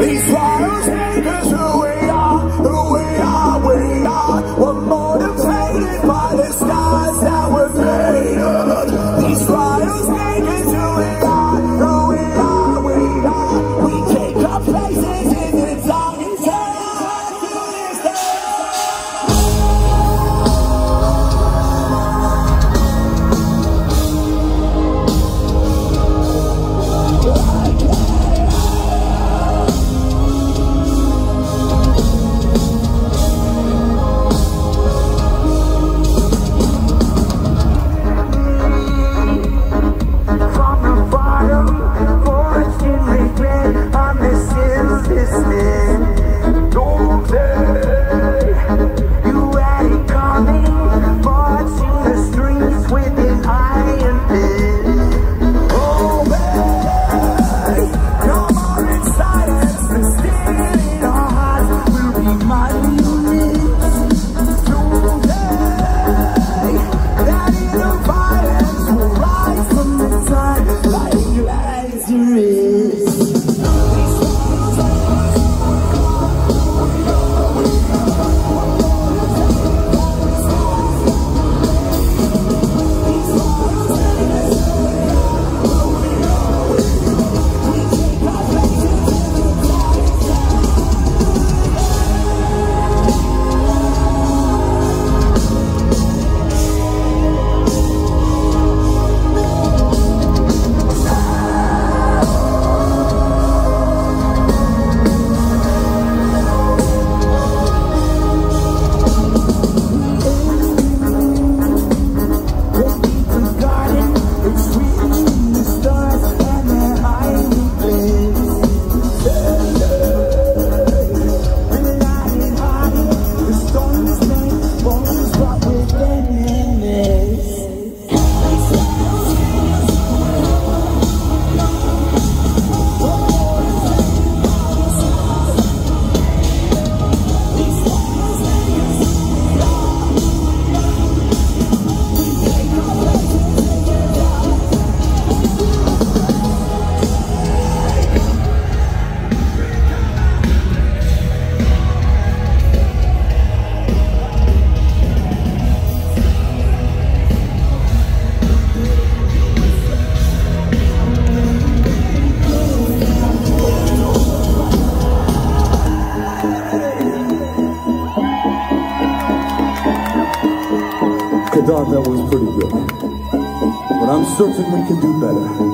These trials make us who we are, we are. We're motivated by the stars that were made of. These trials make us who we are, we are. We take our places in the dark and turn our to this day. I thought that was pretty good, but I'm certain we can do better.